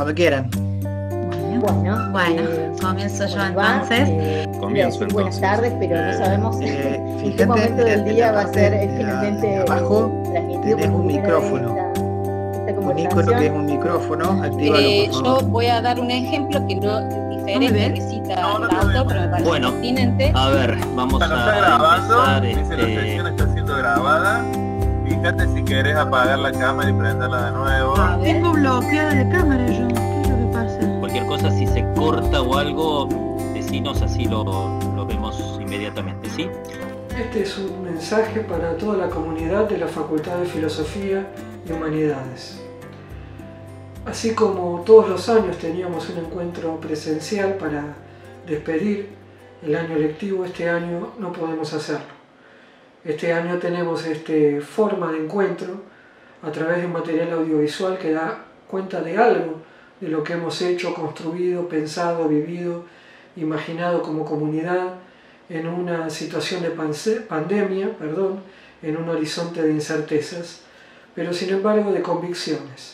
Cuando quieran. Bueno, comienzo yo entonces. Buenas tardes, pero no sabemos en qué momento del día va a ser finalmente abajo transmitido. Tenés un micrófono. Un icono que es un micrófono, actívalo por favor. Yo voy a dar un ejemplo que no es diferente, que cita el autor, pero me parece pertinente. A ver, vamos a está grabando, empezar, dice la sesión está siendo grabada. Fíjate si querés apagar la cámara y prenderla de nuevo. Tengo bloqueada la cámara yo, ¿qué es lo que pasa? Cualquier cosa, si se corta o algo, decinos, así lo vemos inmediatamente, ¿sí? Este es un mensaje para toda la comunidad de la Facultad de Filosofía y Humanidades. Así como todos los años teníamos un encuentro presencial para despedir el año lectivo, este año no podemos hacerlo. Este año tenemos esta forma de encuentro a través de un material audiovisual que da cuenta de algo de lo que hemos hecho, construido, pensado, vivido, imaginado como comunidad en una situación de pandemia, en un horizonte de incertezas, pero sin embargo de convicciones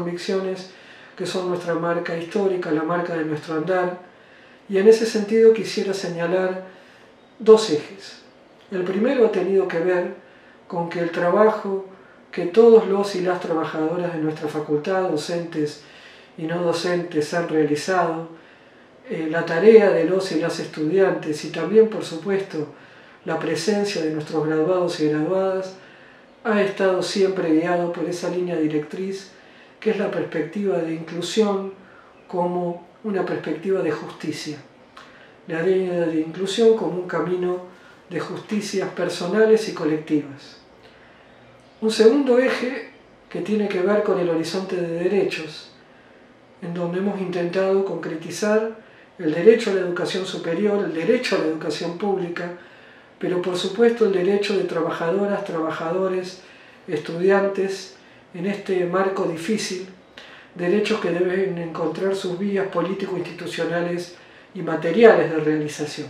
que son nuestra marca histórica, la marca de nuestro andar, y en ese sentido quisiera señalar dos ejes. El primero ha tenido que ver con que el trabajo que todos los y las trabajadoras de nuestra facultad, docentes y no docentes, han realizado, la tarea de los y las estudiantes y también, por supuesto, la presencia de nuestros graduados y graduadas, ha estado siempre guiado por esa línea directriz que es la perspectiva de inclusión como una perspectiva de justicia. La línea de inclusión como un camino de justicias personales y colectivas. Un segundo eje que tiene que ver con el horizonte de derechos, en donde hemos intentado concretizar el derecho a la educación superior, el derecho a la educación pública, pero por supuesto el derecho de trabajadoras, trabajadores, estudiantes, en este marco difícil, derechos que deben encontrar sus vías político-institucionales y materiales de realización.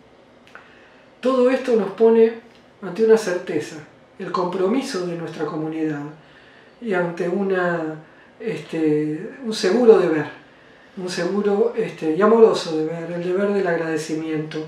Todo esto nos pone ante una certeza, el compromiso de nuestra comunidad y ante un seguro deber, un seguro y amoroso deber, el deber del agradecimiento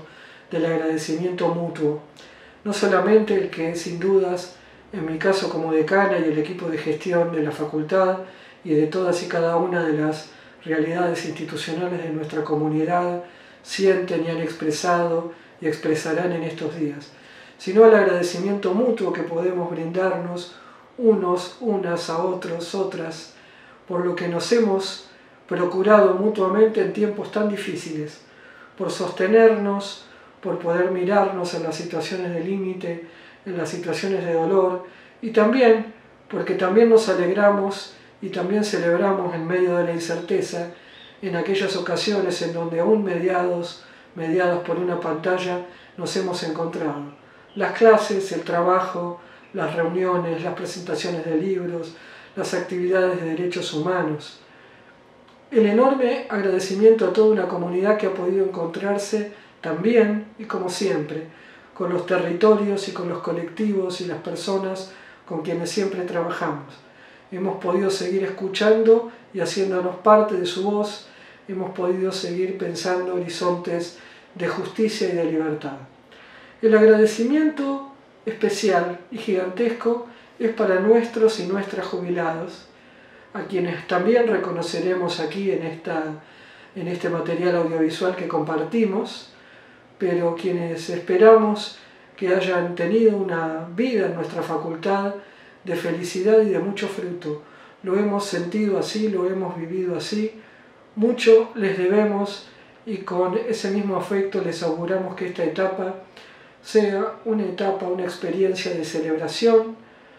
mutuo, no solamente el que sin dudas, en mi caso como decana y el equipo de gestión de la facultad y de todas y cada una de las realidades institucionales de nuestra comunidad sienten y han expresado y expresarán en estos días, sino al agradecimiento mutuo que podemos brindarnos unos, unas a otros, otras, por lo que nos hemos procurado mutuamente en tiempos tan difíciles, por sostenernos, por poder mirarnos en las situaciones de límite, en las situaciones de dolor, y también porque también nos alegramos y también celebramos en medio de la incerteza en aquellas ocasiones en donde aún mediados por una pantalla nos hemos encontrado. Las clases, el trabajo, las reuniones, las presentaciones de libros, las actividades de derechos humanos. El enorme agradecimiento a toda una comunidad que ha podido encontrarse también y como siempre con los territorios y con los colectivos y las personas con quienes siempre trabajamos. Hemos podido seguir escuchando y haciéndonos parte de su voz, hemos podido seguir pensando horizontes de justicia y de libertad. El agradecimiento especial y gigantesco es para nuestros y nuestras jubilados, a quienes también reconoceremos aquí en este material audiovisual que compartimos, pero quienes esperamos que hayan tenido una vida en nuestra facultad de felicidad y de mucho fruto. Lo hemos sentido así, lo hemos vivido así, mucho les debemos y con ese mismo afecto les auguramos que esta etapa sea una etapa, una experiencia de celebración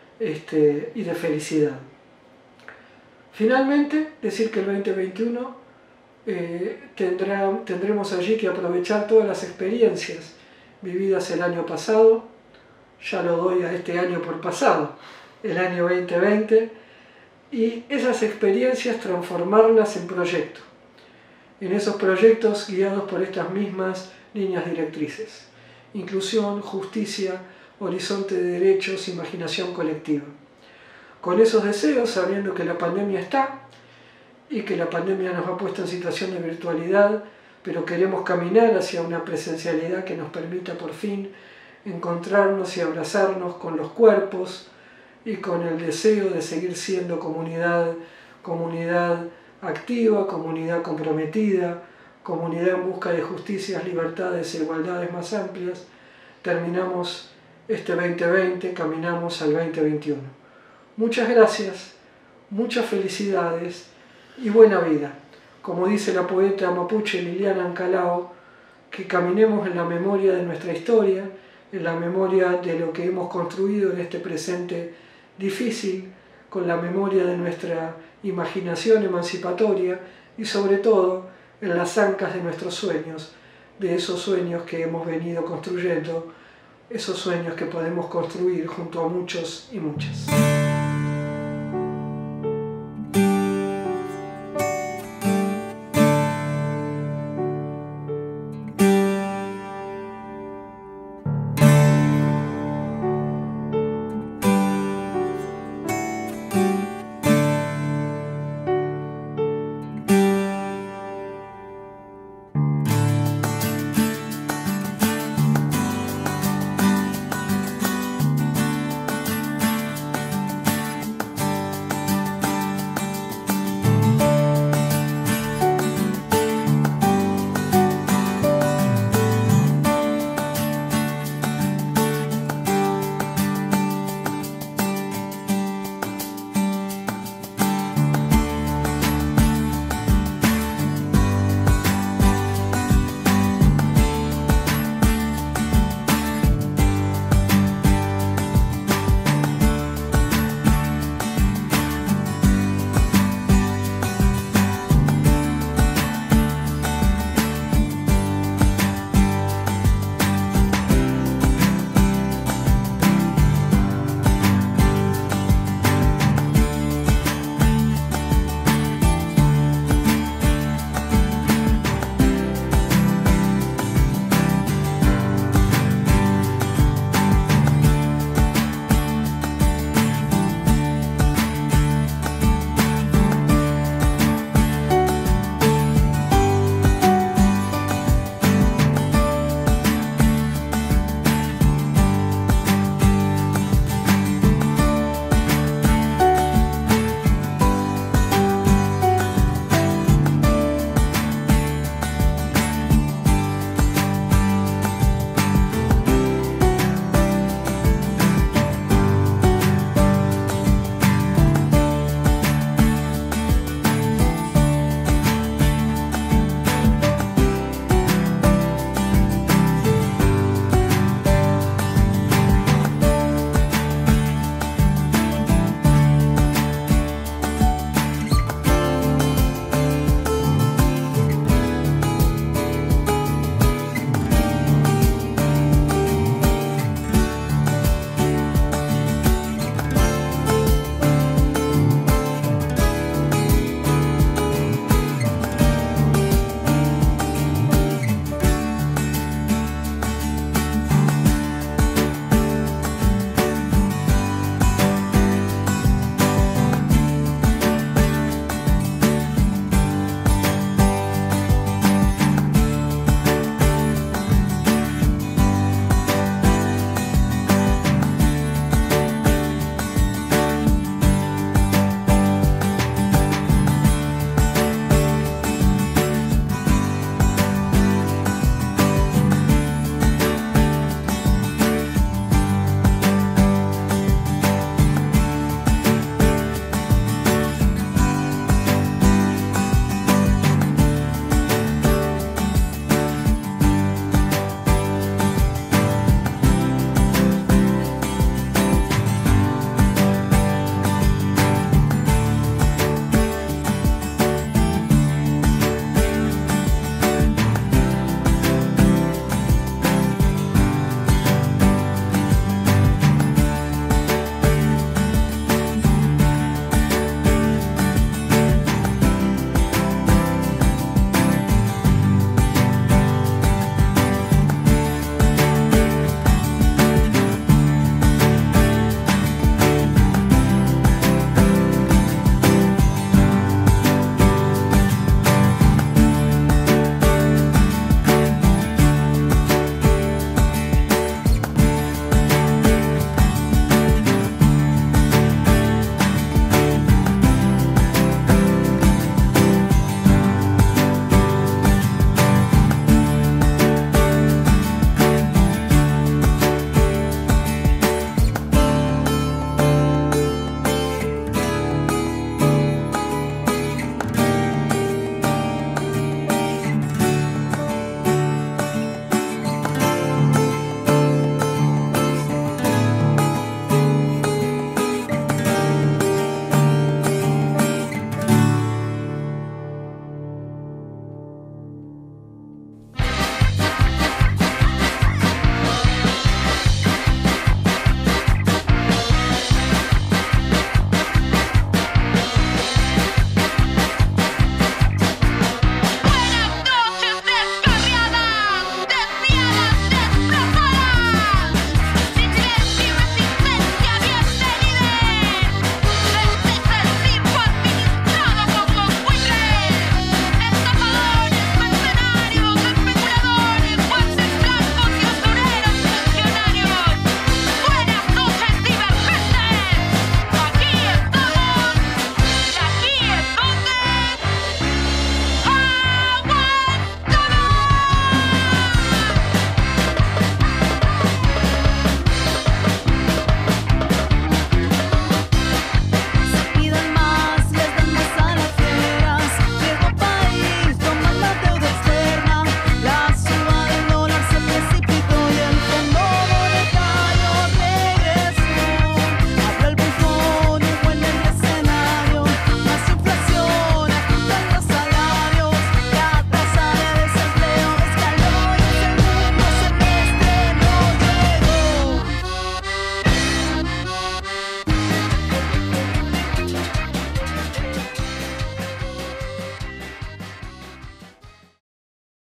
y de felicidad. Finalmente, decir que el 2021 tendremos allí que aprovechar todas las experiencias vividas el año pasado, ya lo doy a este año por pasado, el año 2020, y esas experiencias transformarlas en proyectos, en esos proyectos guiados por estas mismas líneas directrices: inclusión, justicia, horizonte de derechos, imaginación colectiva. Con esos deseos, sabiendo que la pandemia está y que la pandemia nos ha puesto en situación de virtualidad, pero queremos caminar hacia una presencialidad que nos permita por fin encontrarnos y abrazarnos con los cuerpos y con el deseo de seguir siendo comunidad activa, comunidad comprometida, comunidad en busca de justicias, libertades e igualdades más amplias. Terminamos este 2020, caminamos al 2021. Muchas gracias, muchas felicidades y buena vida. Como dice la poeta mapuche Liliana Ancalao, que caminemos en la memoria de nuestra historia, en la memoria de lo que hemos construido en este presente difícil, con la memoria de nuestra imaginación emancipatoria y sobre todo en las ancas de nuestros sueños, de esos sueños que hemos venido construyendo, esos sueños que podemos construir junto a muchos y muchas.